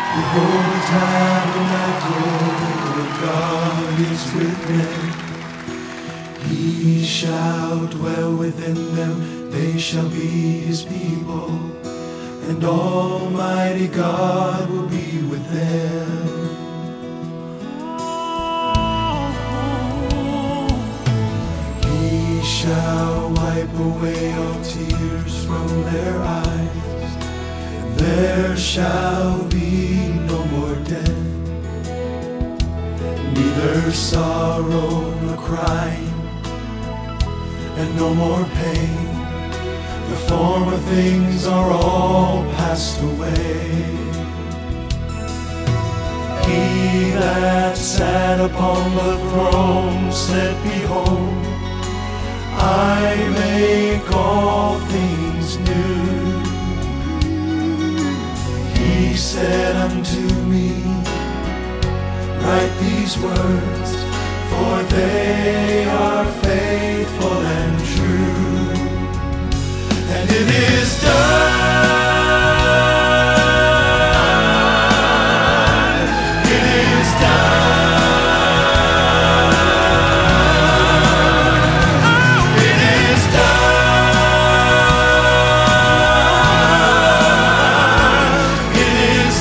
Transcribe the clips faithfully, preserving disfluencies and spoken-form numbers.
Behold, the tabernacle of God is with men. He shall dwell within them, they shall be his people, and Almighty God will be with them. He shall wipe away all tears from their eyes, and there shall be no more death, neither sorrow nor crying, and no more pain. The former things are all passed away. He that sat upon the throne said, Behold, I make all things new. He said unto me, Write these words, for they are faithful and true. And it is done. It is done. It is done. It is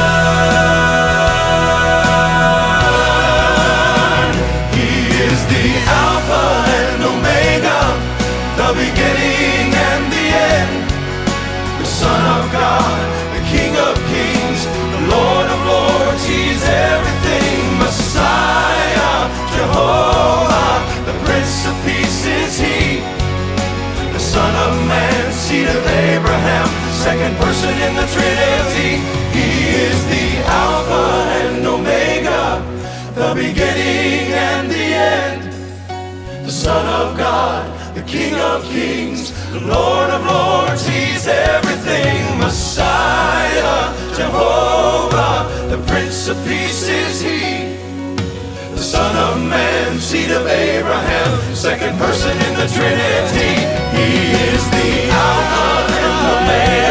done. He is the Alpha and Omega, the beginning and the end, the Son of God, the King of Kings, the Lord of Lords. He's everything. Messiah, Jehovah, the Prince of Peace is he, the Son of Man, seed of Abraham, second person in the Trinity. He is the Alpha and Omega, the beginning and the end, the Son of God, the King of Kings, the Lord of Lords. He's everything. Messiah, Jehovah, the Prince of Peace is he, the Son of Man, seed of Abraham, second person in the Trinity. He is the Alpha and Omega,